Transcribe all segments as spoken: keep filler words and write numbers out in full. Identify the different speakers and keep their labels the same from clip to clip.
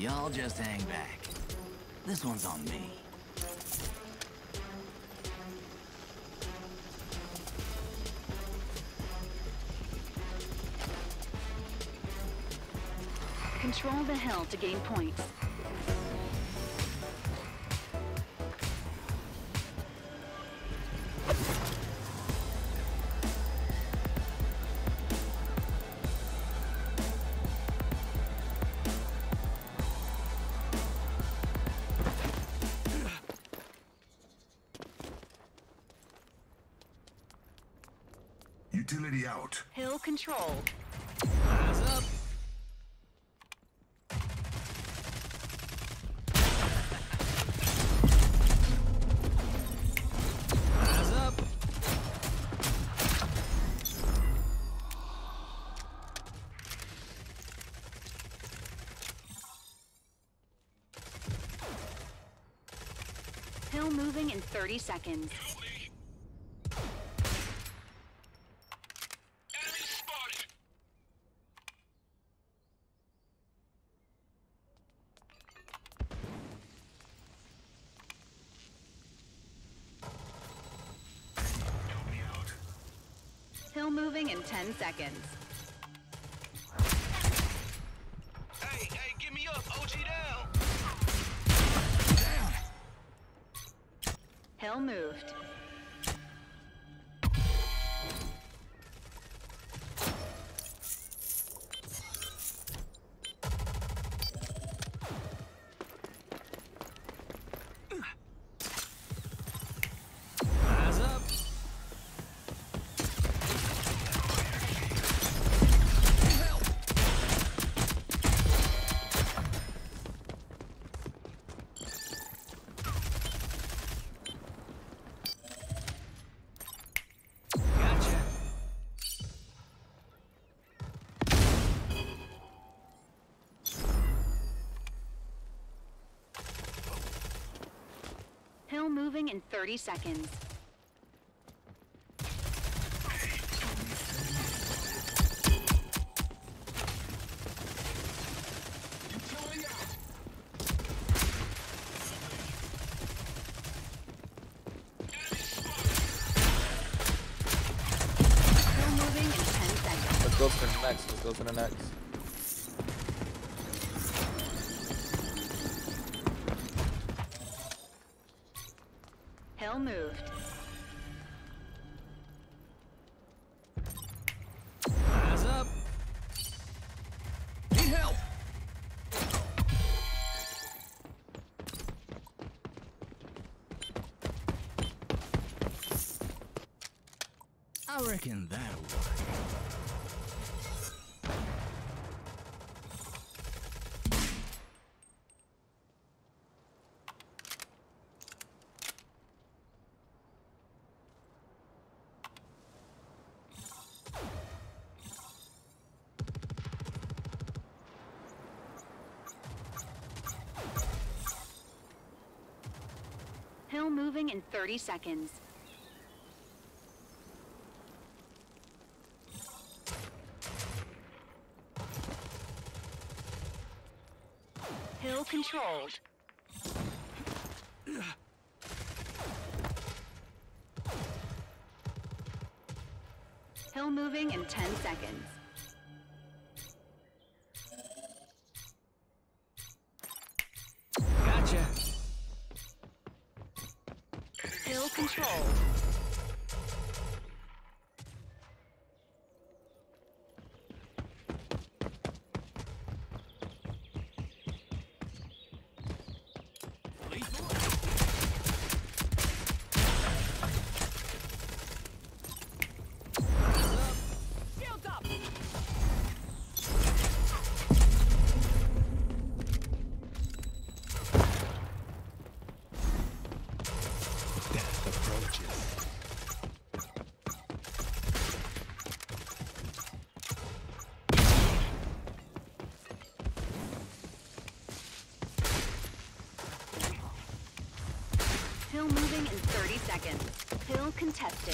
Speaker 1: Y'all just hang back. This one's on me.
Speaker 2: Control the hill to gain points.
Speaker 3: Utility out.
Speaker 2: Hill controlled.
Speaker 1: Eyes up. Eyes up.
Speaker 2: Hill moving in thirty seconds. Hill moving in ten seconds.
Speaker 4: Hey, hey, get me up, O G down.
Speaker 1: Down.
Speaker 2: Hill moved.
Speaker 1: Eyes up. Help. Gotcha.
Speaker 2: Hill moving in thirty seconds. Hill moving in ten seconds.
Speaker 5: Let's go to the next. Let's go to the next.
Speaker 2: Hill moved.
Speaker 1: Eyes up. Need help. I reckon that'll work.
Speaker 2: Hill moving in thirty seconds. Hill controlled. Hill moving in ten seconds.
Speaker 1: Gotcha.
Speaker 2: Hill controlled.
Speaker 1: Shields up. Death approaches.
Speaker 2: Hill moving in thirty seconds. Hill contested.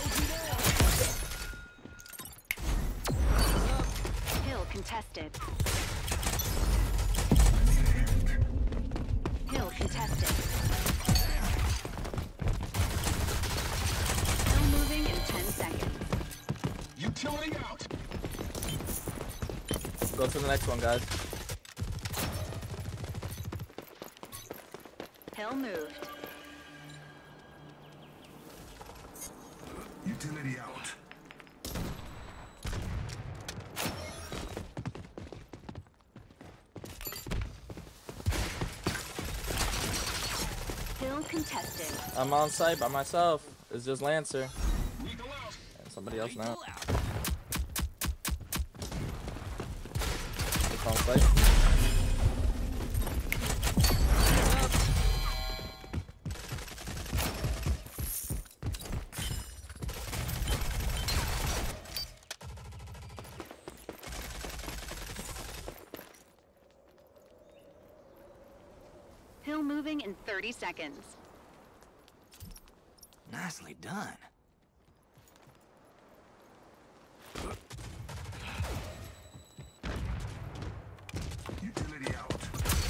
Speaker 2: Hill contested.
Speaker 3: Utility out.
Speaker 5: Go to the next one, guys.
Speaker 2: Hill moved.
Speaker 3: Utility out.
Speaker 2: Hill contested.
Speaker 5: I'm on site by myself. It's just Lancer. And somebody else now. It's on site.
Speaker 2: Hill moving in thirty seconds.
Speaker 1: Nicely done.
Speaker 3: Utility out.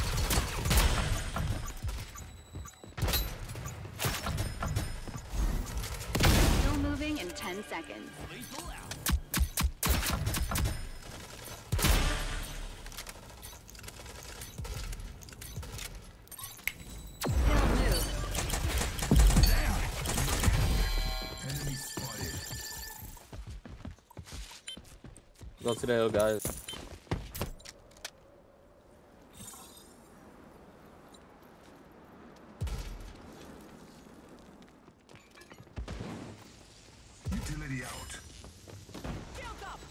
Speaker 2: Hill moving in ten seconds.
Speaker 1: Lethal out.
Speaker 2: Hill moved.
Speaker 3: Enemy spotted.
Speaker 5: Go to the hill, guys.
Speaker 3: Utility out.
Speaker 1: Shield up.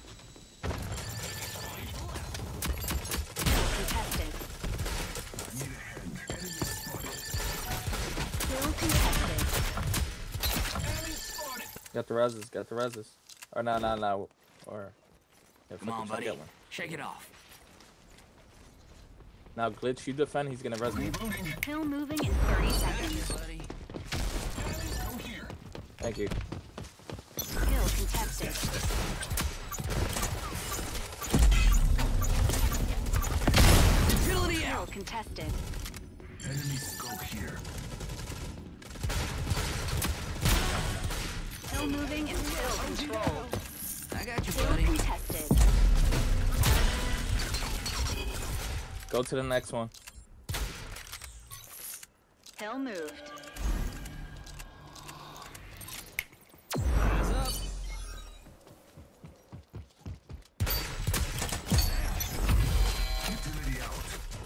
Speaker 2: Contested.
Speaker 3: I need a hand. Enemy spotted.
Speaker 2: Hill contested.
Speaker 3: Enemy spotted.
Speaker 5: Got the reses. Got the reses. Or no, no, no. Or. Yeah,
Speaker 1: Come
Speaker 5: fuck
Speaker 1: on,
Speaker 5: it,
Speaker 1: buddy.
Speaker 5: get one.
Speaker 1: Shake it off.
Speaker 5: Now, Glitch, you defend. He's gonna res me.
Speaker 3: Reloading.
Speaker 2: Hill moving in thirty
Speaker 1: Thank
Speaker 2: seconds.
Speaker 1: you, buddy.
Speaker 3: Go here.
Speaker 5: Thank you.
Speaker 2: Hill contested.
Speaker 1: Utility
Speaker 2: Hill
Speaker 1: out.
Speaker 2: contested.
Speaker 3: Enemies go here.
Speaker 2: Hill moving in hill control.
Speaker 1: I got you,
Speaker 2: Hill
Speaker 1: buddy.
Speaker 2: contested.
Speaker 5: Go to the next one.
Speaker 2: Hill moved.
Speaker 1: Eyes up.
Speaker 3: Utility out.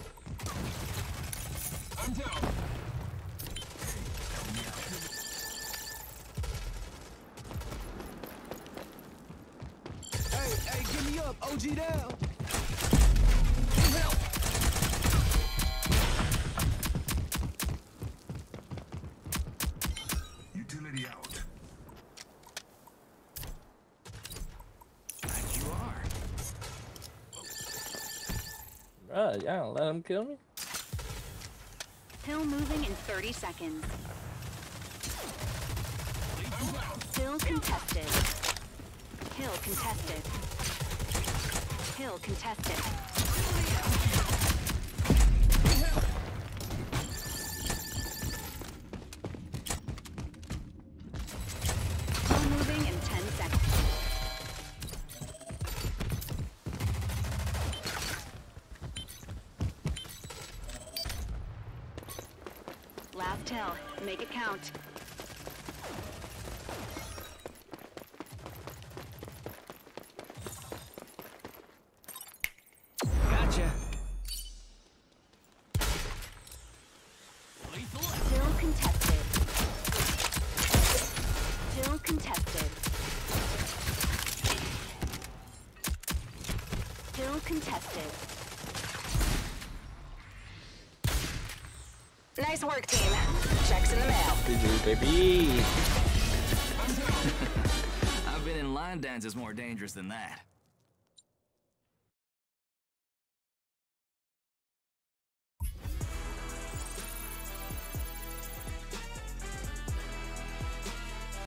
Speaker 3: I'm down.
Speaker 4: Hey, hey, give me up, O G down.
Speaker 3: Utility out.
Speaker 1: Like you are.
Speaker 5: Bruh, y'all let him kill me?
Speaker 2: Hill moving in thirty seconds. Hill contested. Hill contested. Hill contested. Hill moving in ten seconds. Last hill. Make it count.
Speaker 1: Gotcha. Lethal out.
Speaker 2: Hill contested. Hill contested. Hill contested.
Speaker 6: Nice work, team. Checks in the mail.
Speaker 5: G G, baby.
Speaker 1: I've been in line dances more dangerous than that.